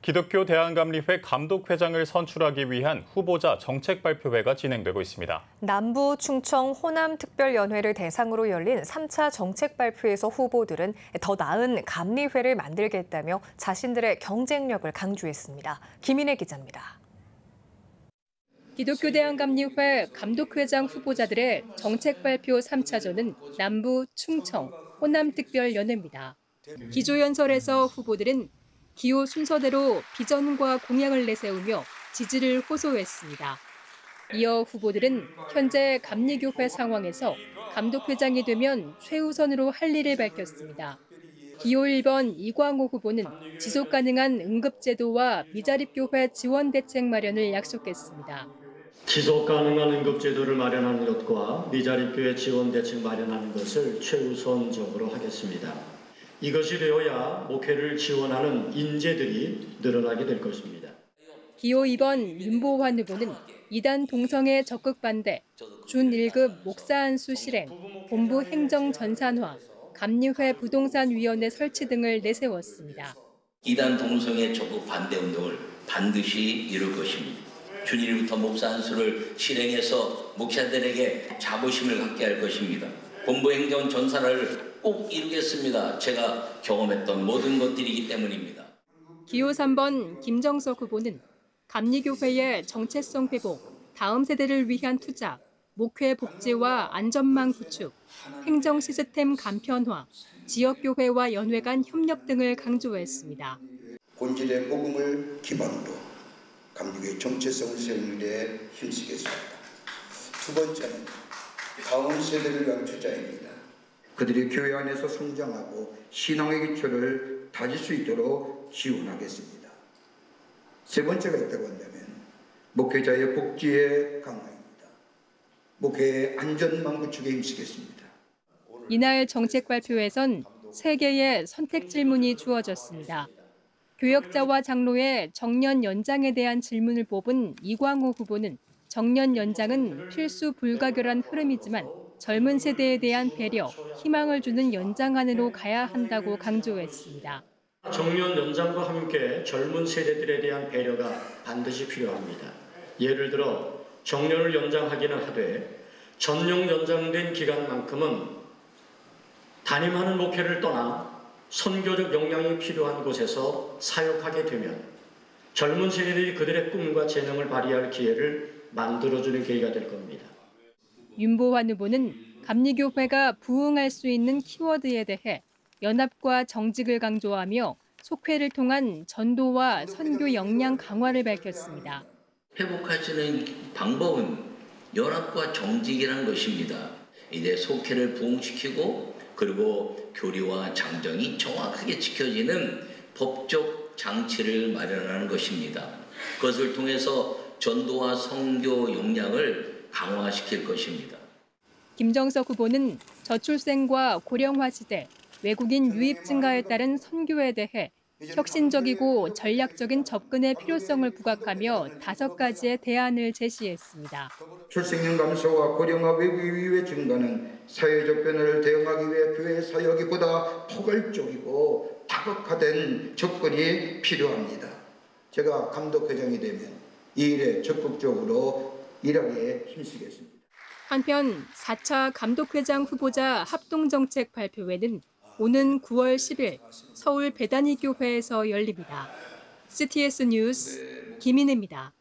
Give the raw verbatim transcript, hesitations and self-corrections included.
기독교 대한감리회 감독회장을 선출하기 위한 후보자 정책 발표회가 진행되고 있습니다. 남부, 충청, 호남 특별연회를 대상으로 열린 삼 차 정책 발표에서 후보들은 더 나은 감리회를 만들겠다며 자신들의 경쟁력을 강조했습니다. 김인혜 기자입니다. 기독교 대한감리회 감독회장 후보자들의 정책 발표 삼 차전은 남부, 충청, 호남 특별연회입니다. 기조연설에서 후보들은 기호 순서대로 비전과 공약을 내세우며 지지를 호소했습니다. 이어 후보들은 현재 감리교회 상황에서 감독회장이 되면 최우선으로 할 일을 밝혔습니다. 기호 일 번 이광호 후보는 지속 가능한 응급제도와 미자립교회 지원 대책 마련을 약속했습니다. 지속 가능한 응급제도를 마련하는 것과 미자립교회 지원 대책 마련하는 것을 최우선적으로 하겠습니다. 이것이 되어야 목회를 지원하는 인재들이 늘어나게 될 것입니다. 기호 이 번 윤보환 후보는 이단 동성애 적극 반대, 준 일 급 목사 안수 실행, 본부 행정 전산화, 감리회 부동산위원회 설치 등을 내세웠습니다. 이단 동성애 적극 반대 운동을 반드시 이룰 것입니다. 준 일 일부터 목사 안수를 실행해서 목사들에게 자부심을 갖게 할 것입니다. 본부 행정 전산화를 꼭 이루겠습니다. 제가 경험했던 모든 것들이기 때문입니다. 기호 삼 번 김정석 후보는 감리교회의 정체성 회복, 다음 세대를 위한 투자, 목회 복지와 안전망 구축, 행정 시스템 간편화, 지역교회와 연회 간 협력 등을 강조했습니다. 본질의 복음을 기반으로 감리교회의 정체성을 세우는 데 힘쓰겠습니다. 두 번째는 다음 세대를 위한 투자입니다. 그들이 교회 안에서 성장하고 신앙의 기초를 다질 수 있도록 지원하겠습니다. 세 번째가 있다고 한다면 목회자의 복지의 강화입니다. 목회의 안전망 구축에 힘쓰겠습니다. 이날 정책 발표에선 세 개의 선택 질문이 주어졌습니다. 교역자와 장로의 정년 연장에 대한 질문을 뽑은 이광호 후보는 정년 연장은 필수 불가결한 흐름이지만 젊은 세대에 대한 배려, 희망을 주는 연장 안으로 가야 한다고 강조했습니다. 정년 연장과 함께 젊은 세대들에 대한 배려가 반드시 필요합니다. 예를 들어 정년을 연장하기는 하되 전용 연장된 기간만큼은 담임하는 목회를 떠나 선교적 역량이 필요한 곳에서 사역하게 되면 젊은 세대들이 그들의 꿈과 재능을 발휘할 기회를 만들어주는 계기가 될 겁니다. 윤보환 후보는 감리교회가 부응할 수 있는 키워드에 대해 연합과 정직을 강조하며 속회를 통한 전도와 선교 역량 강화를 밝혔습니다. 회복하시는 방법은 연합과 정직이라는 것입니다. 이제 속회를 부흥시키고 그리고 교리와 장정이 정확하게 지켜지는 법적 장치를 마련하는 것입니다. 그것을 통해서 전도와 선교 역량을 강화시킬 것입니다. 김정석 후보는 저출생과 고령화 시대, 외국인 유입 증가에 따른 선교에 대해 혁신적이고 전략적인 접근의 필요성을 부각하며 다섯 가지의 대안을 제시했습니다. 출생률 감소와 고령화 외국 유입의 증가는 사회적 변화를 대응하기 위해 교회 사역이 보다 포괄적이고 다각화된 접근이 필요합니다. 제가 감독회장이 되면 이 일에 적극적으로 일하기에 힘쓰겠습니다. 한편 사 차 감독회장 후보자 합동정책 발표회는 오는 구월 십일 서울 배다니교회에서 열립니다. 씨티에스 뉴스 김인혜입니다.